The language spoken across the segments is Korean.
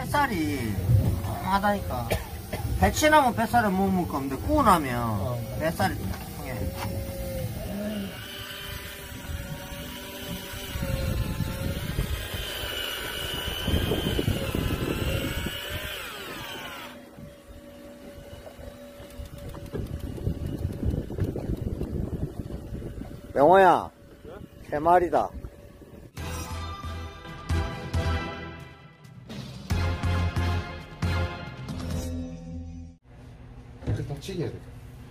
뱃살이 하다니까. 배치나면 뱃살을 못 먹을 건데 구워 나면 뱃살이 통해. 명호야, 3마리다. 이렇게 딱 치게 해야 돼.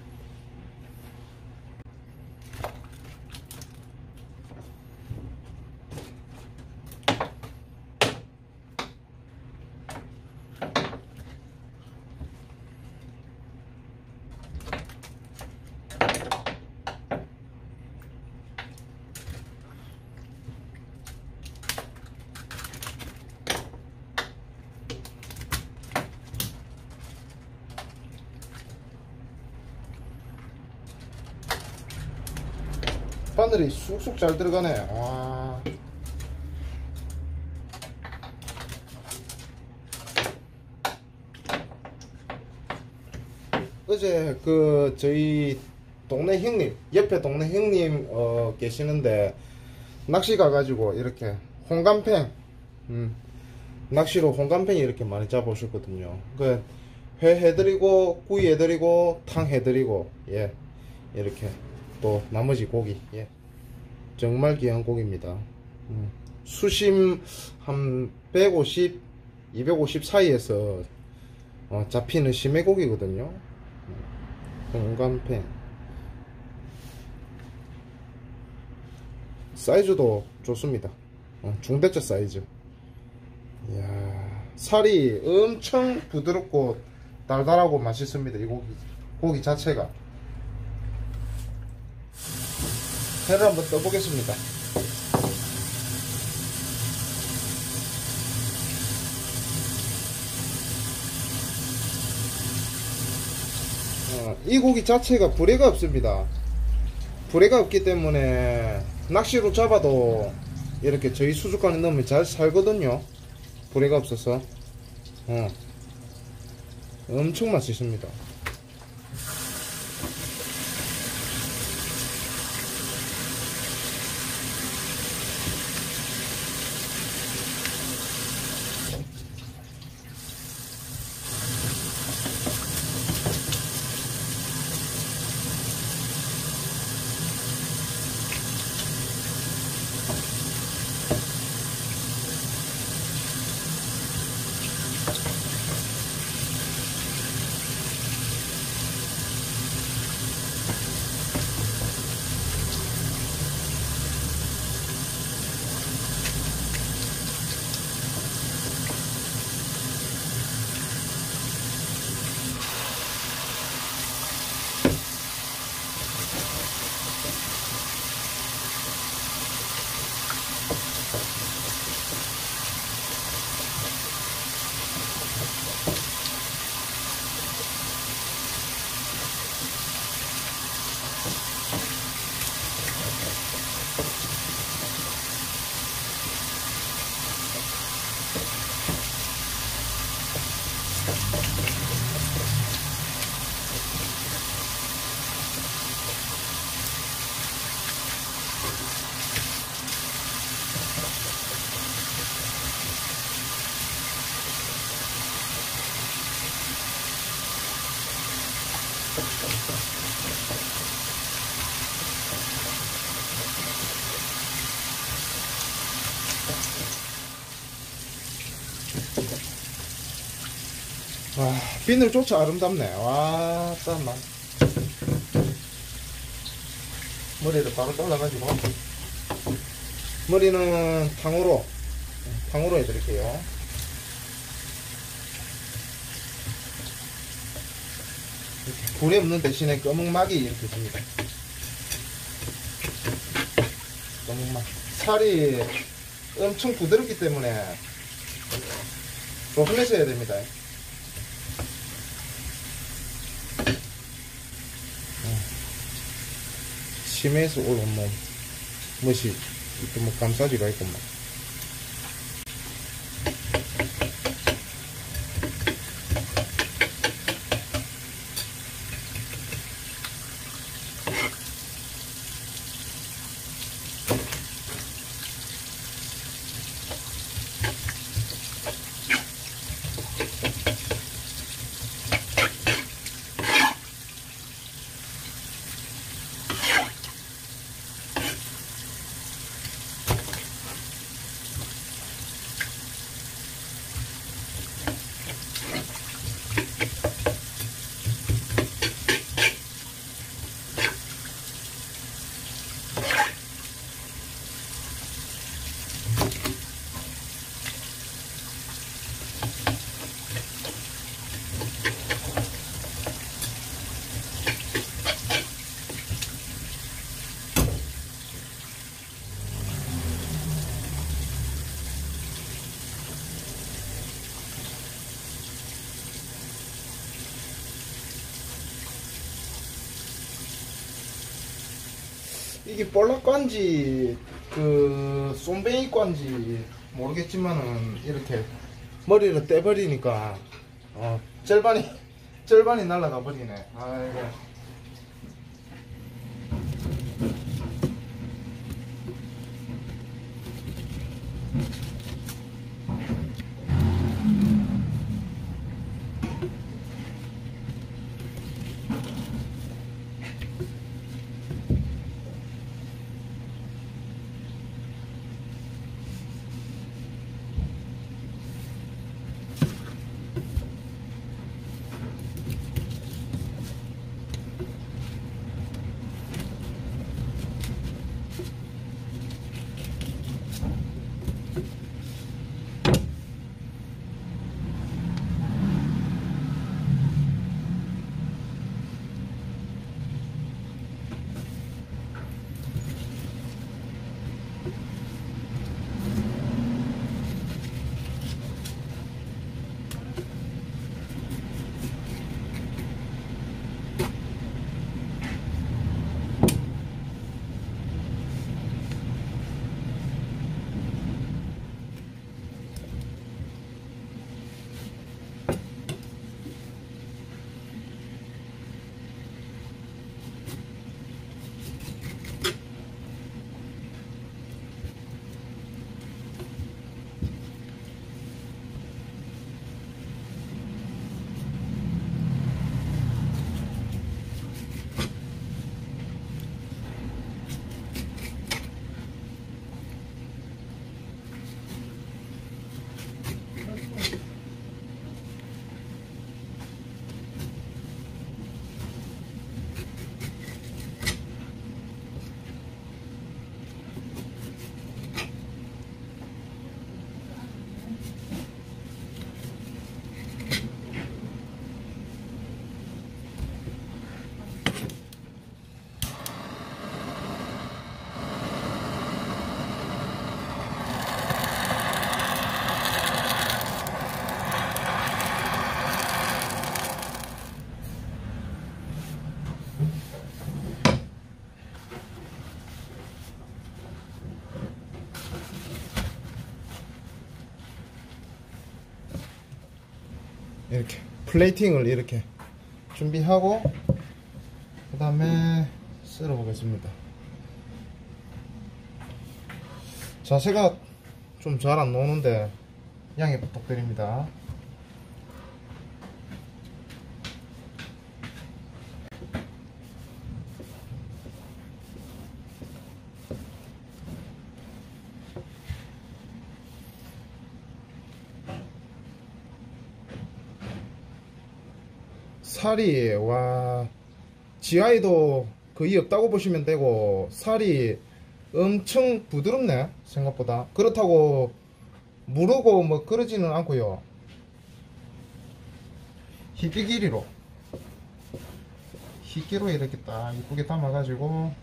바늘이 쑥쑥 잘 들어가네. 와. 어제 저희 동네 형님, 옆에 동네 형님 계시는데 낚시 가가지고 이렇게 홍감팽, 낚시로 홍감팽이 이렇게 많이 잡아오셨거든요. 회 해드리고 구이 해드리고 탕 해드리고, 예, 이렇게 또 나머지 고기, 예, 정말 귀한 고기입니다. 수심 한 150, 250 사이에서 잡히는 심해 고기거든요. 홍감팽 사이즈도 좋습니다. 중대짜 사이즈. 이야, 살이 엄청 부드럽고 달달하고 맛있습니다. 이 고기 자체가. 회를 한번 떠보겠습니다. 이 고기 자체가 부레가 없습니다. 부레가 없기 때문에 낚시로 잡아도 이렇게 저희 수족관에 넣으면 잘 살거든요. 부레가 없어서 엄청 맛있습니다. 와, 비늘조차 아름답네. 와, 땀나. 머리를 바로 잘라가지고 머리는 탕으로 해드릴게요. 이렇게 불에 없는 대신에 검은막이 이렇게 줍니다. 검은막. 살이 엄청 부드럽기 때문에 조심해서 해야 됩니다. 심해서 올라온 몸 멋이 또 뭐 감싸지가 있구만. 이게 볼락관지 그 쏨뱅이관지 모르겠지만은 이렇게 머리를 떼버리니까 절반이 날아가 버리네. 아이고. 이렇게 플레이팅을 이렇게 준비하고 그 다음에 썰어 보겠습니다. 자세가 좀 잘 안 나오는데 양해 부탁드립니다. 살이 와 지하에도 거의 없다고 보시면 되고 살이 엄청 부드럽네 생각보다. 그렇다고 무르고 뭐 그러지는 않고요. 희끼기로 이렇게 딱 이쁘게 담아 가지고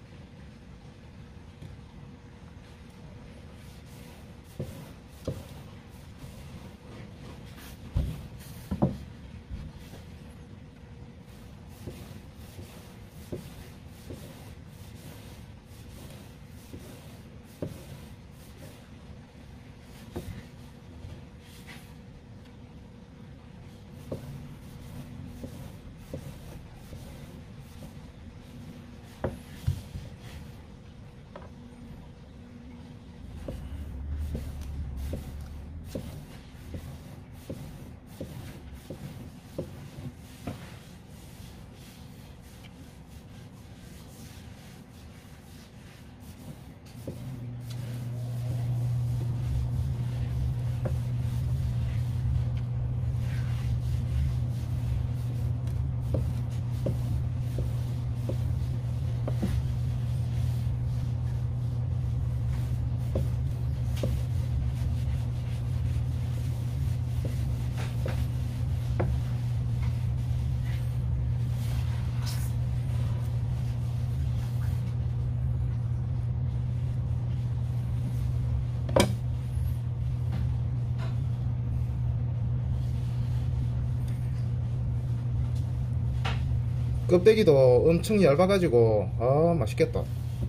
껍데기도 엄청 얇아가지고 아 맛있겠다.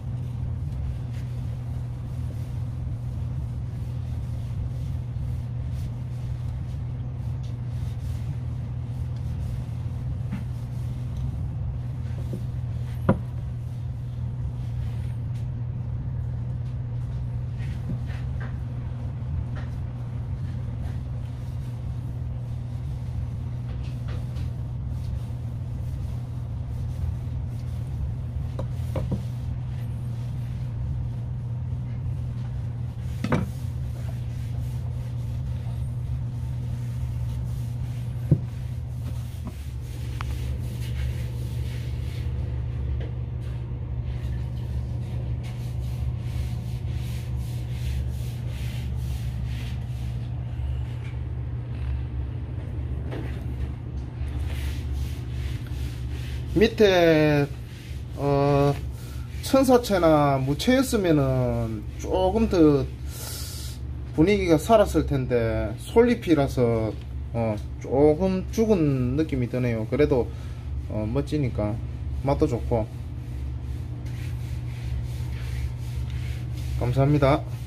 밑에 천사채나 무채였으면은 조금 더 분위기가 살았을 텐데 솔잎이라서 조금 죽은 느낌이 드네요. 그래도 멋지니까 맛도 좋고 감사합니다.